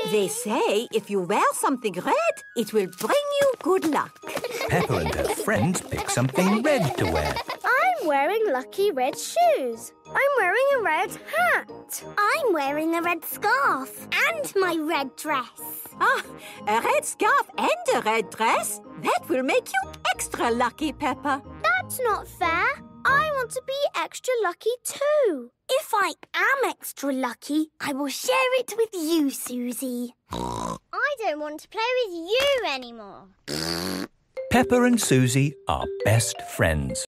They say if you wear something red, it will bring you good luck. Peppa and her friends pick something red to wear. I'm wearing lucky red shoes. I'm wearing a red hat. I'm wearing a red scarf and my red dress. Ah, a red scarf and a red dress? That will make you extra lucky, Peppa. That's not fair. I want to be extra lucky too. If I am extra lucky, I will share it with you, Susie. I don't want to play with you anymore. Peppa and Susie are best friends.